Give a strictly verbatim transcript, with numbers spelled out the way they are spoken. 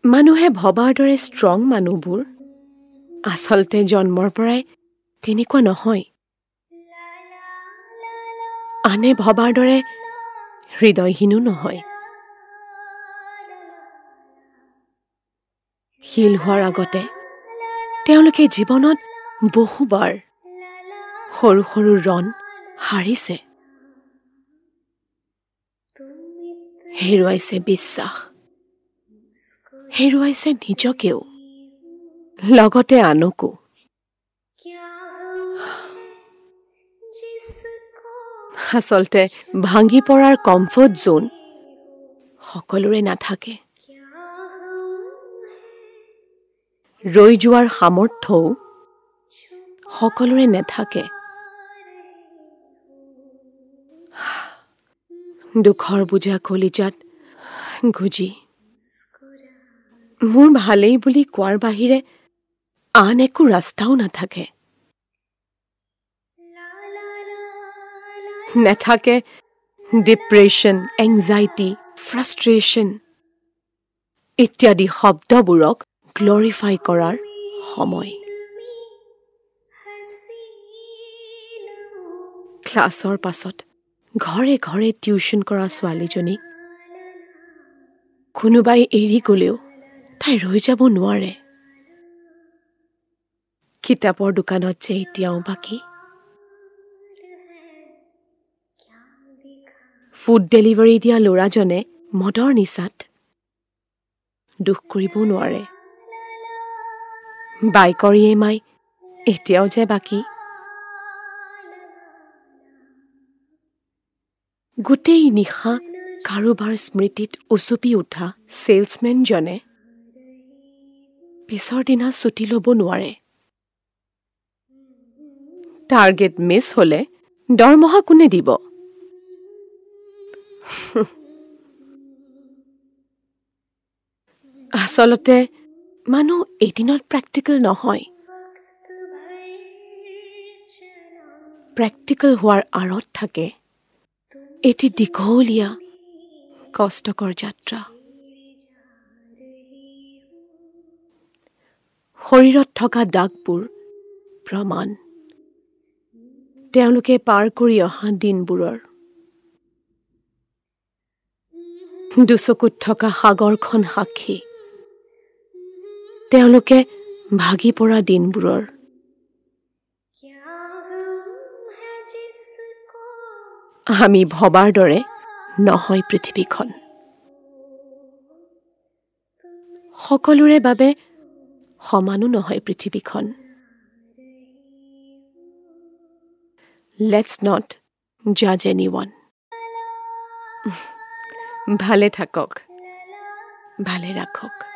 মানুহে ভবাৰ দৰে ষ্ট্ৰং মানুহবোৰ আচলতে জন্মৰ পৰাই তেনেকুৱা নহয়। আনে ভবাৰ দৰে হৃদয়হীনো নহয়। শিল হোৱাৰ আগতে তেওঁলোকে জীৱনত বহুবাৰ সৰু সৰু ৰণ হাৰিছে, হেৰুৱাইছে বিশ্বাস, হেৰুৱাইছে নিজকেও, লগতে আনকো। আচলতে ভাঙি পৰাৰ কমফৰ্ট জোন সকলোৰে নাথাকে। ৰৈ যোৱাৰ সামৰ্থ্যও সকলোৰে নাথাকে। দুখৰ বোজা কলিজাত গুজি মোৰ ভালেই বুলি কোৱাৰ বাহিৰে আন একো ৰাস্তাও নাথাকে। নাথাকে ডিপ্ৰেশ্যন, এংজাইটি, ফ্ৰাষ্ট্ৰেশ্যন ইত্যাদি শব্দবোৰক গ্লৰিফাই কৰাৰ সময়। ক্লাছৰ পাছত ঘৰে ঘৰে টিউচন কৰা ছোৱালীজনীক কোনোবাই এৰি গ'লেও তাই ৰৈ যাব নোৱাৰে। কিতাপৰ দোকানত যে এতিয়াও বাকী, ফুড ডেলিভাৰী দিয়া ল'ৰাজনে মদৰ নিচাত দুখ কৰিবও নোৱাৰে। বাইকৰ ই এম আই এতিয়াও যে বাকী, গোটেই নিশা কাৰোবাৰ স্মৃতিত উচুপি উঠা ছেলছমেনজনে পিছৰ দিনা ছুটি ল'ব নোৱাৰে। টাৰ্গেট মিছ হ'লে দৰমহা কোনে দিব? আচলতে মানুহ এদিনত প্ৰেক্টিকেল নহয়। প্ৰেক্টিকেল হোৱাৰ আঁৰত থাকে এটি দীঘলীয়া কষ্টকৰ যাত্ৰা। শৰীৰত থকা দাগবোৰ প্ৰমাণ তেওঁলোকে পাৰ কৰি অহা দিনবোৰৰ। দুচকুত থকা সাগৰখন সাক্ষী তেওঁলোকে ভাগি পৰা দিনবোৰৰ। আমি ভবাৰ দৰে নহয় পৃথিৱীখন। সকলোৰে বাবে সমানো নহয় পৃথিৱীখন। Let's not judge anyone. ভালে থাকক, ভালে ৰাখক।